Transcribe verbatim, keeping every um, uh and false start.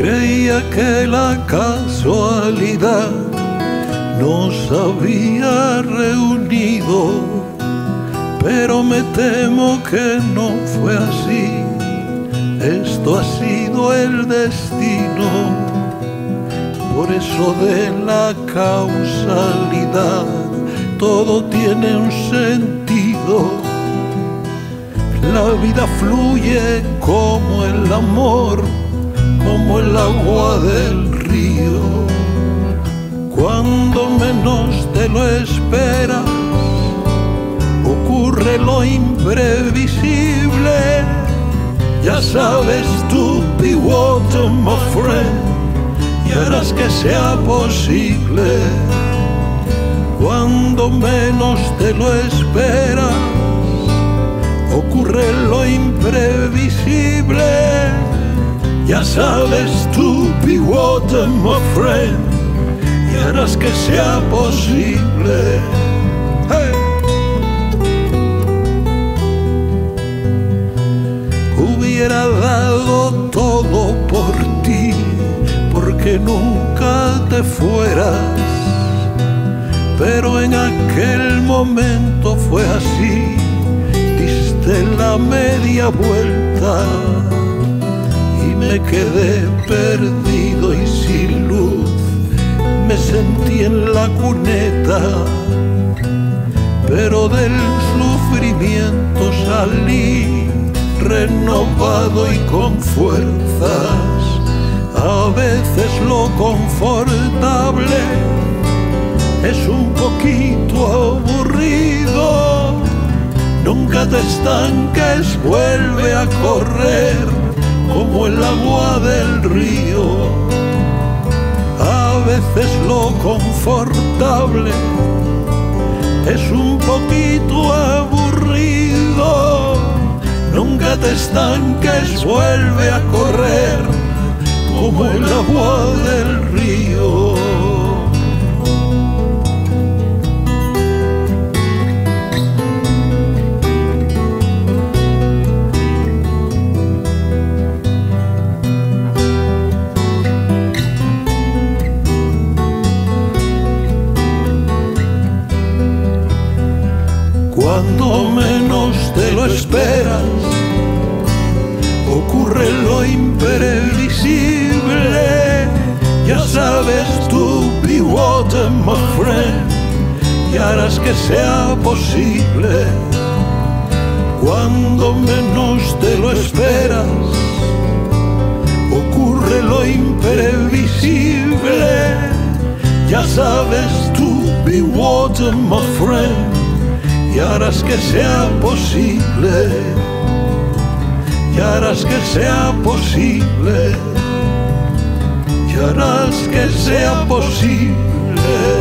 Creía que la casualidad nos había reunido, pero me temo que no fue así. Esto ha sido el destino. Por eso de la causalidad todo tiene un sentido. La vida fluye como el amor, como el agua del río. Cuando menos te lo esperas, ocurre lo imprevisible. Ya sabes tú, be water, my friend, y harás que sea posible. Cuando menos te lo esperas, ocurre lo imprevisible. Ya sabes tú, be water, my friend, y harás que sea posible. Hey. Hubiera dado todo por ti, porque nunca te fueras, pero en aquel momento fue así. Diste la media vuelta y me quedé perdido y sin luz. Me sentí en la cuneta, pero del sufrimiento salí renovado y con fuerzas. A veces lo confortable es un poquito aburrido. Nunca te estanques, vuelve a correr como el agua del río. A veces lo confortable es un poquito aburrido. Nunca te estanques, vuelve a correr como el agua del río. Cuando menos te lo esperas, ocurre lo imprevisible. Ya sabes tú, be water, my friend, y harás que sea posible. Cuando menos te lo esperas, ocurre lo imprevisible. Ya sabes tú, be water, my friend, y harás que sea posible, y harás que sea posible, y harás que sea posible.